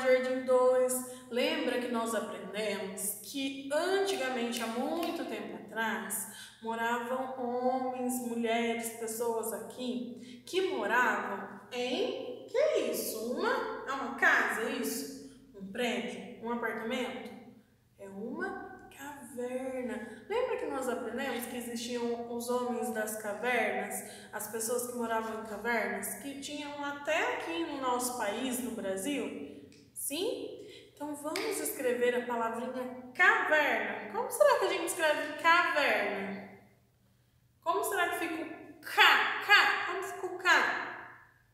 Jardim 2, lembra que nós aprendemos que antigamente, há muito tempo atrás, moravam homens, mulheres, pessoas aqui que moravam em, que é isso? Uma casa, é isso? Um prédio? Um apartamento? É uma caverna. Lembra que nós aprendemos que existiam os homens das cavernas, as pessoas que moravam em cavernas, que tinham até aqui no nosso país, no Brasil? Sim? Então vamos escrever a palavrinha caverna. Como será que a gente escreve caverna? Como será que fica o K? Como fica o K?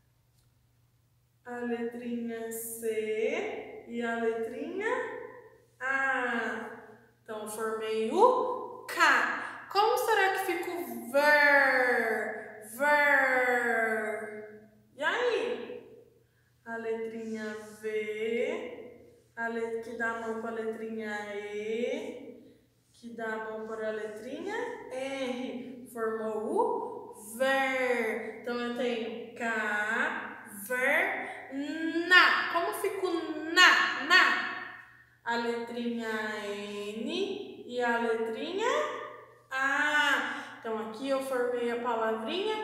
A letrinha C e a letrinha A. Então, eu formei o K. Como será que fica o ver? Ver. E aí? A letrinha V, que dá a mão para a letrinha E, que dá a mão para a letrinha R. Formou o ver. Então, eu tenho K, ver, na. Como fica o na? A letrinha N e a letrinha A. Então, aqui eu formei a palavrinha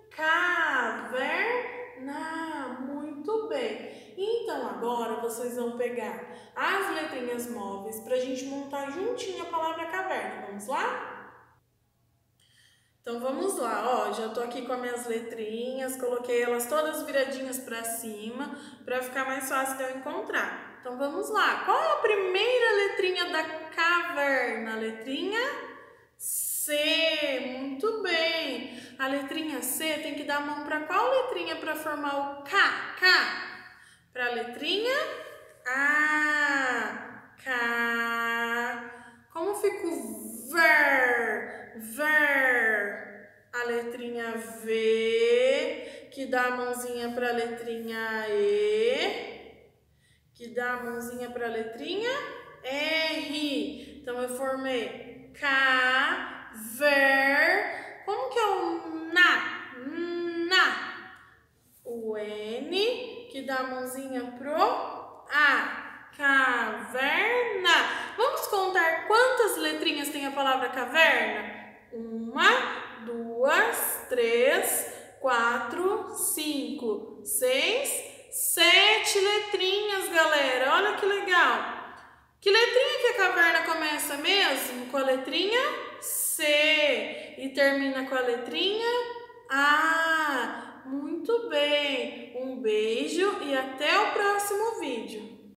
caverna. Muito bem. Então, agora vocês vão pegar as letrinhas móveis para a gente montar juntinho a palavra caverna. Vamos lá? Então, vamos lá. Ó, já tô aqui com as minhas letrinhas, coloquei elas todas viradinhas para cima para ficar mais fácil de eu encontrar. Então, vamos lá. Qual é a primeira letrinha da caverna? A letrinha C. Muito bem. A letrinha C tem que dar a mão para qual letrinha para formar o K? Para a letrinha A. K. Como fica o ver? Ver. A letrinha V, que dá a mãozinha para a letrinha E, que dá a mãozinha para a letrinha R. Então, eu formei K, ver. Como que é o na? O N, que dá a mãozinha pro A. Caverna. Vamos contar quantas letrinhas tem a palavra caverna? 1, 2, 3, 4, 5, 6, 7 letrinhas, galera. Olha que legal. Que letrinha que a caverna começa mesmo? Com a letrinha C e termina com a letrinha A. Muito bem. Um beijo e até o próximo